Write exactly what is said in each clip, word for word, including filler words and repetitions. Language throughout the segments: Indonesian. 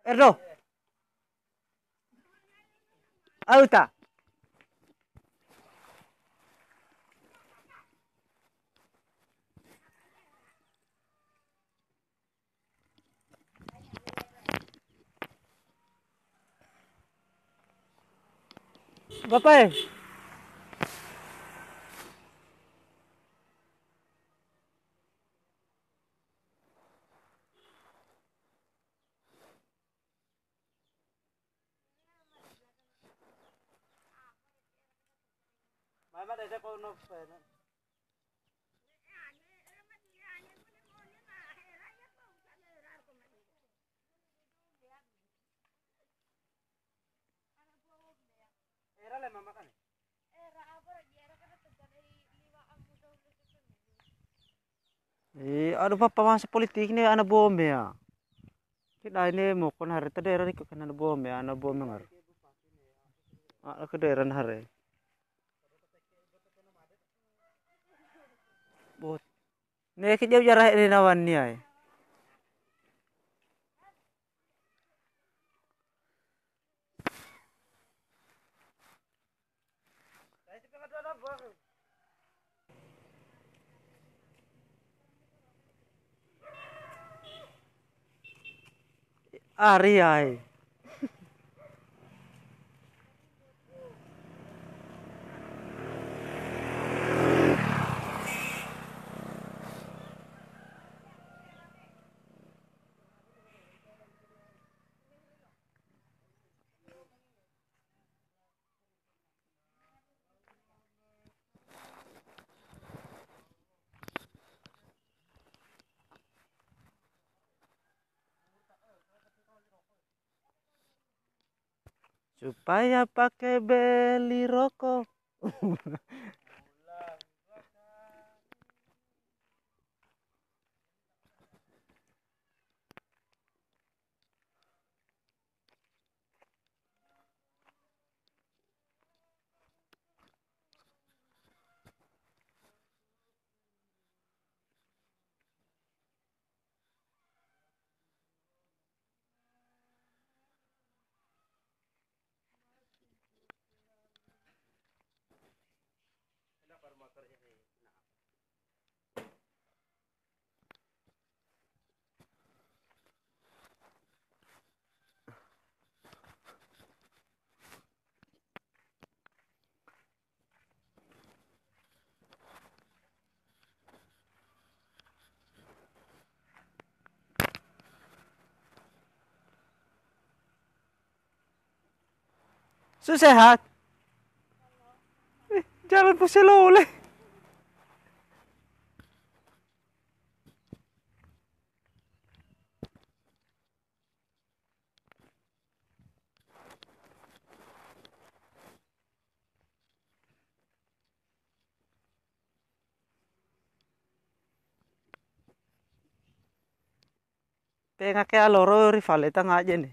Erdo, auta. Bapak, mama ada kono. Era le mama kan. Eh, ano pa pamasa politik ni ana bom ya. Kita ini mo kon hari tadi era ni kan ana bom ya, ana bom ngar. Ah, ke daerah hari. Bot. Ne ke jauh jarah ini nawan ni ay. Ari ay. Supaya pakai beli rokok. Su sehat. Eh, jalan po sila uli. Penga kaya loro rivaleta aja nih.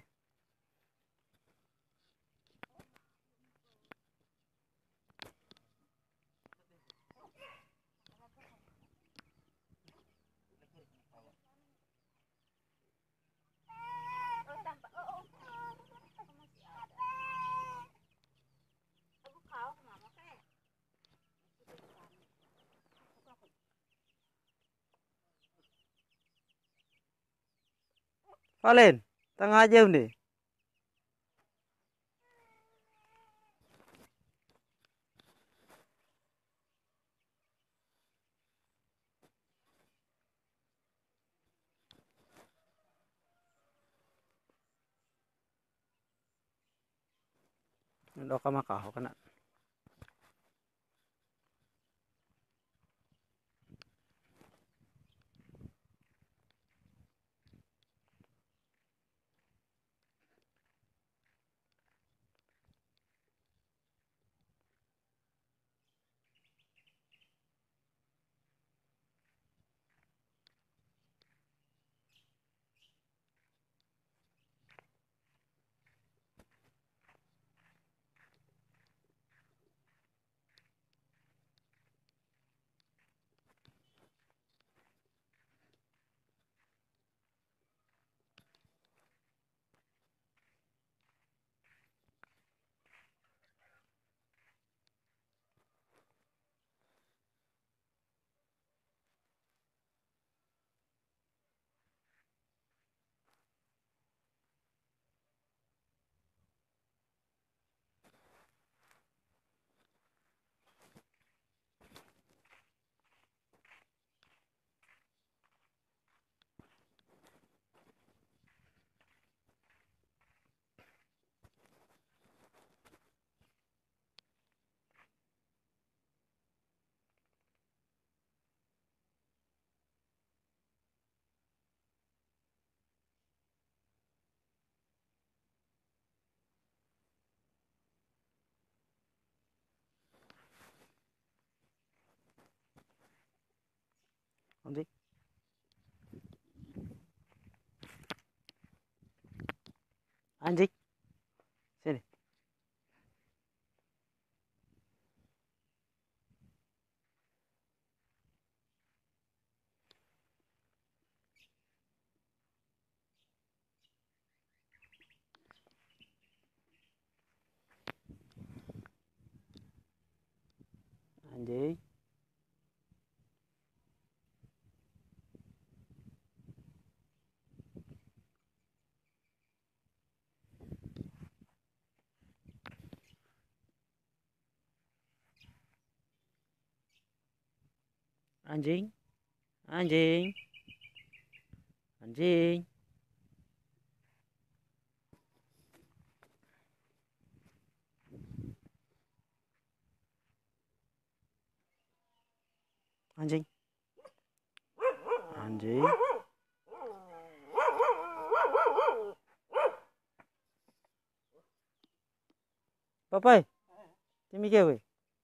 Valen, tengah jam nih. Ndo ka makaho kana. Anjing. Anjing. Sini. Anjing. Anjing. Anjing. Anjing. Anjing. Anjing. Papai. Timi kewe.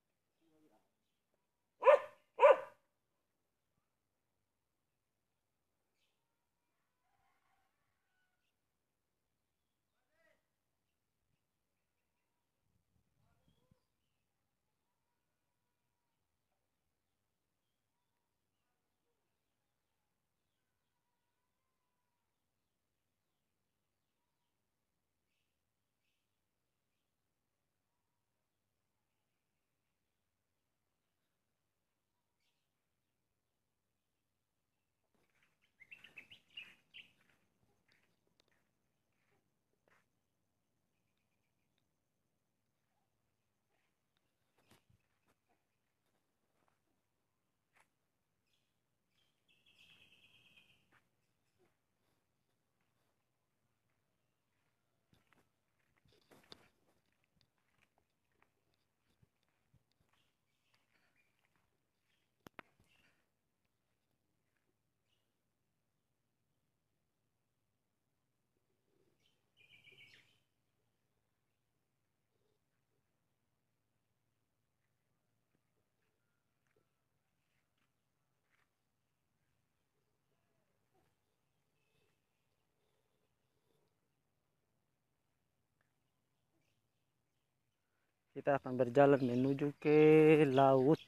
Kita akan berjalan menuju ke laut.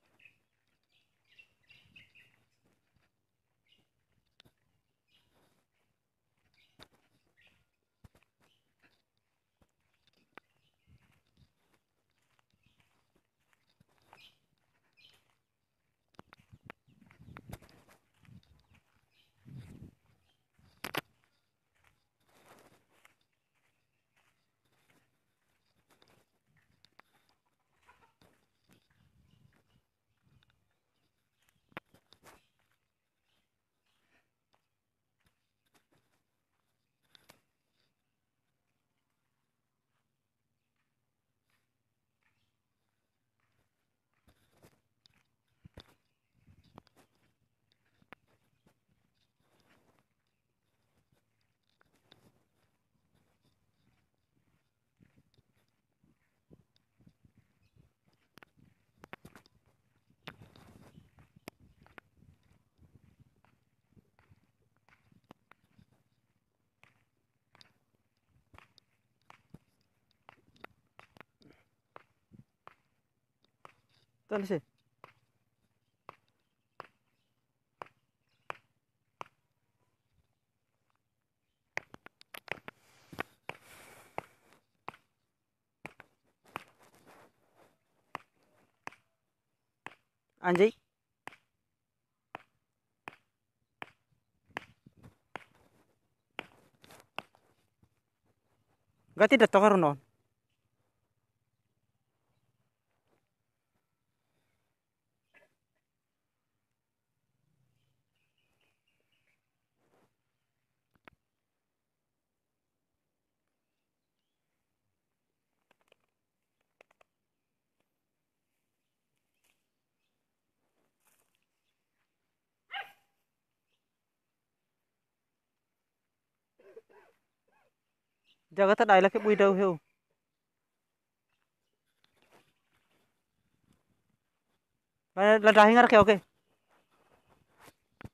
Tuan sih. Anjing. Gak tidak tahu non. Jaga tak ada lagi bui dau heu. Lah dah hingar ke oke.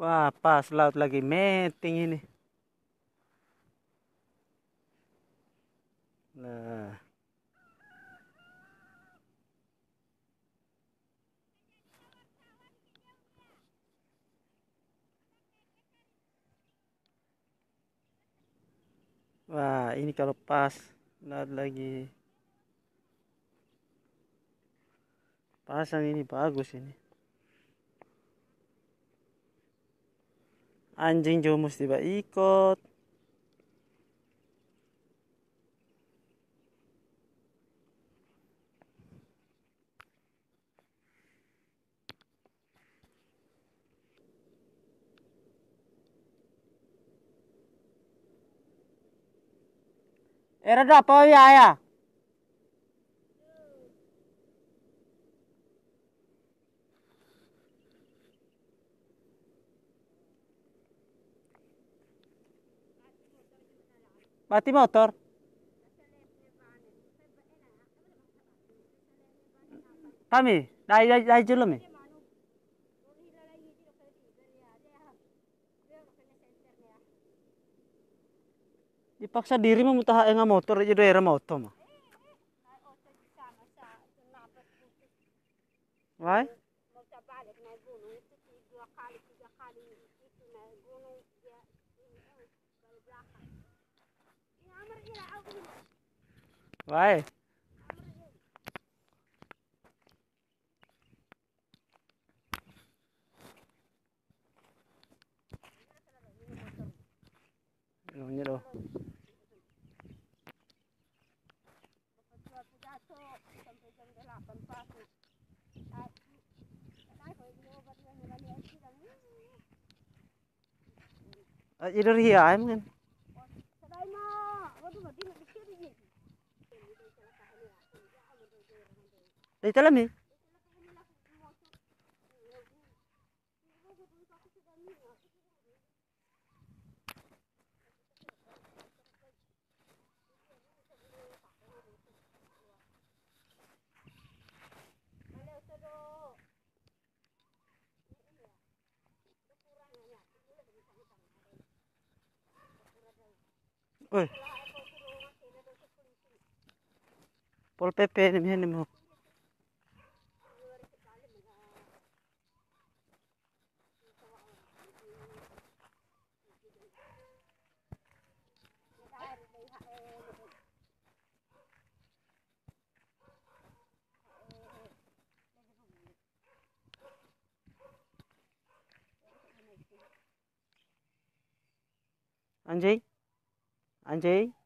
Wah, pas laut lagi meeting ini. Nah, wah ini kalau pas laut lagi pasang ini bagus ini. Anjing juga mesti ba ikut. Era apa ya ya? Mati motor. Kami, dai dai dai julum eh. Dipaksa diri mah mutah enga motor aja daerah motor mah. Why? Why? Ini doh. Idor hiya ay mungkin. Di dalam eh. Oi. Pol P P ni ni mo. Anjing. Anjing.